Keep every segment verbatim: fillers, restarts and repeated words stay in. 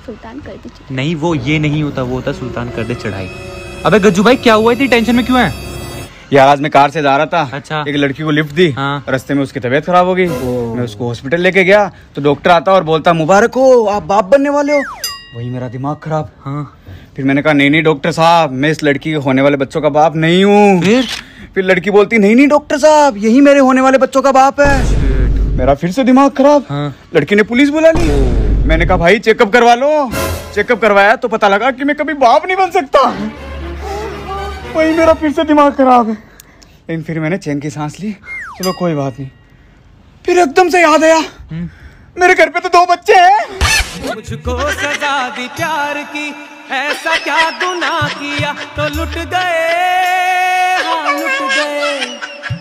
सुल्तान कर दे चढ़ाई। नहीं वो ये नहीं होता, वो होता सुल्तान कर दे चढ़ाई। अबे गज्जू भाई क्या हुआ, इतनी टेंशन में क्यों है? यार आज मैं कार से जा रहा था। अच्छा। एक लड़की को लिफ्ट दी। हाँ। रास्ते में उसकी तबीयत खराब हो गई। मैं उसको हॉस्पिटल लेके गया तो डॉक्टर आता और बोलता मुबारक हो आप बाप बनने वाले हो। वही मेरा दिमाग खराब। हाँ। फिर मैंने कहा नहीं नहीं डॉक्टर साहब मैं इस लड़की के होने वाले बच्चों का बाप नहीं हूँ। फिर फिर लड़की बोलती नहीं नहीं डॉक्टर साहब यही मेरे होने वाले बच्चों का बाप है। मेरा फिर से दिमाग खराब। हाँ। लड़की ने पुलिस बुला ली। मैंने कहा भाई चेकअप करवा लो। चेकअप करवाया तो पता लगा कि मैं कभी बाप नहीं बन सकता। वही मेरा फिर से दिमाग खराब है। लेकिन फिर मैंने चैन की सांस ली, चलो कोई बात नहीं। फिर एकदम से याद आया मेरे घर पे तो दो बच्चे हैं। मुझको सजा दी प्यार की, ऐसा क्या गुनाह किया तो लुट गए, हाँ लुट गए।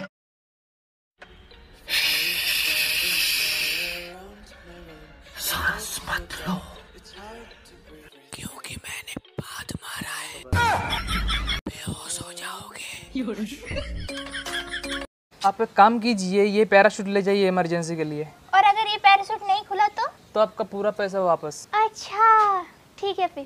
सांस मत लो क्योंकि मैंने बात मारा है, बेहोश हो जाओगे। आप एक काम कीजिए, ये पैराशूट ले जाइए इमरजेंसी के लिए। और अगर ये पैराशूट नहीं खुला तो तो आपका पूरा पैसा वापस। अच्छा ठीक है फिर।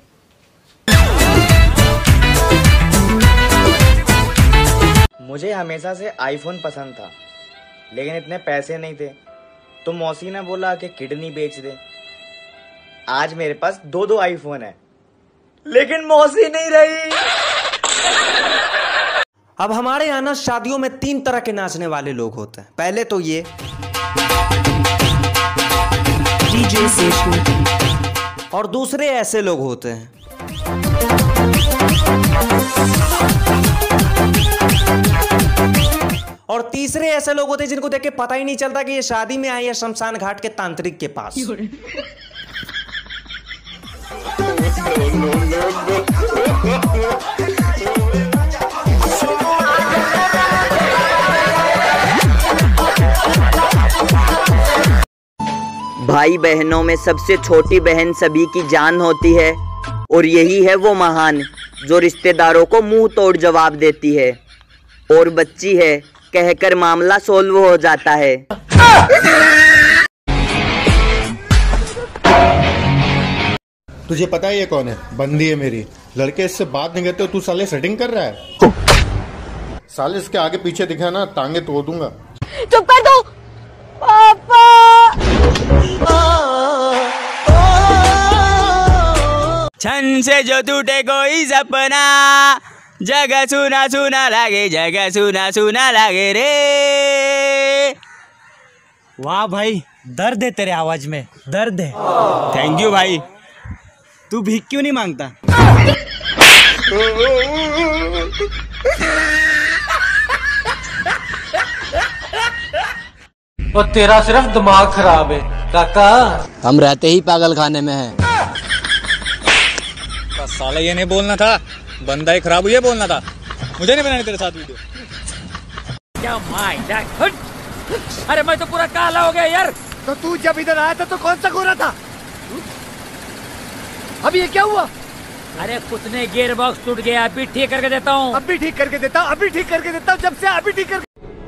मुझे हमेशा से आईफोन पसंद था लेकिन इतने पैसे नहीं थे तो मौसी ने बोला कि किडनी बेच दे। आज मेरे पास दो दो आईफोन है लेकिन मौसी नहीं रही। अब हमारे यहाँ ना शादियों में तीन तरह के नाचने वाले लोग होते हैं। पहले तो ये डीजे सेशन, और दूसरे ऐसे लोग होते हैं। और तीसरे ऐसे लोग होते हैं जिनको देख के पता ही नहीं चलता कि ये शादी में आए या शमशान घाट के तांत्रिक के पास। भाई बहनों में सबसे छोटी बहन सभी की जान होती है और यही है वो महान जो रिश्तेदारों को मुंह तोड़ जवाब देती है और बच्ची है कहकर मामला सोल्व हो जाता है। तुझे पता है ये कौन है? बंदी है मेरी। लड़के इससे बात नहीं करते, तू साले सेटिंग कर रहा है। साले इसके आगे पीछे दिखा ना टांगे तोड़ दूंगा। चुप कर दो पापा। छन से जो टूटे कोई सपना, जगह सुना सुना लागे, जगह सुना सुना लागे रे। वाह भाई दर्द है तेरे आवाज में, दर्द है। थैंक यू भाई। तू भीख क्यों नहीं मांगता? वो तेरा सिर्फ दिमाग खराब है काका। हम रहते ही पागल खाने में हैं। साला ये नहीं बोलना था, बंदा ही खराब हुई बोलना था। मुझे नहीं बनानी तेरे साथ वीडियो। क्या माय गॉड, अरे मैं तो पूरा काला हो गया यार। तो तू जब इधर आया था तो कौन सा गोरा था? अभी ये क्या हुआ? अरे कुछ नहीं, गियर बॉक्स टूट गया, अभी ठीक करके देता हूँ। अभी ठीक करके देता हूँ, अभी ठीक करके देता हूँ। जब से अभी ठीक कर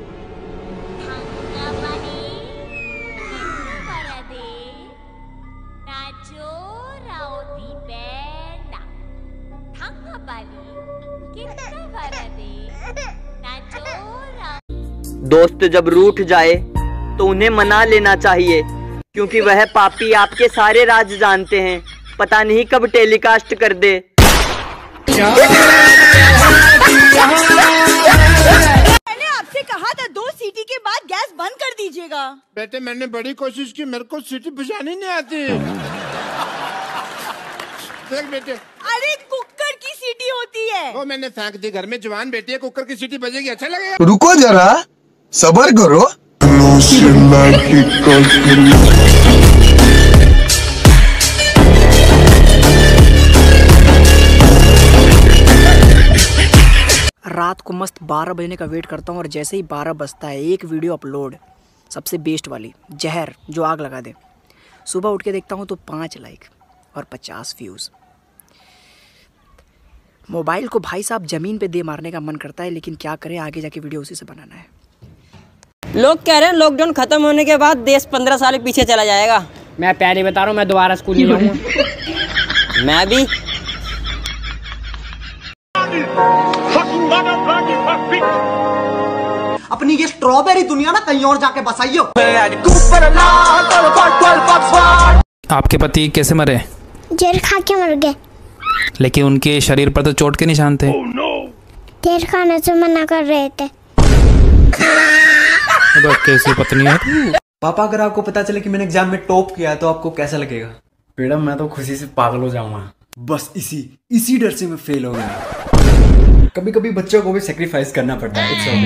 दोस्त जब रूठ जाए तो उन्हें मना लेना चाहिए क्योंकि वह पापी आपके सारे राज जानते हैं, पता नहीं कब टेलीकास्ट कर दे। मैंने आपसे कहा था दो सीटी के बाद गैस बंद कर दीजिएगा। बेटे मैंने बड़ी कोशिश की, मेरे को सीटी बजानी नहीं आती। देख बेटे, अरे कुकर की सीटी होती है। वो मैंने फेंक दी, घर में जवान बेटी है, कुकर की सीटी बजेगी अच्छा लगेगा। रुको जरा सबर करो। रात को मस्त बारह बजने का वेट करता हूँ और जैसे ही बारह बजता है एक वीडियो अपलोड, सबसे बेस्ट वाली जहर जो आग लगा दे। सुबह उठ के देखता हूँ तो पाँच लाइक और पचास व्यूज़। मोबाइल को भाई साहब ज़मीन पे दे मारने का मन करता है, लेकिन क्या करें, आगे जाके वीडियो उसी से बनाना है। लोग कह रहे हैं लॉकडाउन खत्म होने के बाद देश पंद्रह साल पीछे चला जाएगा। मैं पहले बता रहा हूँ, मैं दोबारा स्कूल नहीं जाऊंगा। मैं भी। अपनी ये स्ट्रॉबेरी दुनिया ना कहीं और जाके बसाइयो। आपके पति कैसे मरे? जहर खा के मर गए। लेकिन उनके शरीर पर तो चोट के निशान थे। जहर खाने से मना कर रहे थे। कैसी पत्नी है? पापा, अगर आपको पता चले कि मैंने एग्जाम में टॉप किया तो आपको कैसा लगेगा? मैडम, मैं तो खुशी से पागल हो जाऊंगा। बस इसी इसी डर से मैं फेल हो गया। कभी कभी बच्चों को भी सेक्रीफाइस करना पड़ता है। It's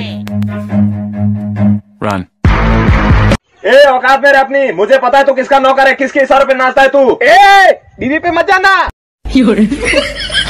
okay. रन। ए औकात में रह अपनी, मुझे पता है तू किसका नौकर है, किसके इशारों पे नाचता है तू। ए बीवी पे मत जाना।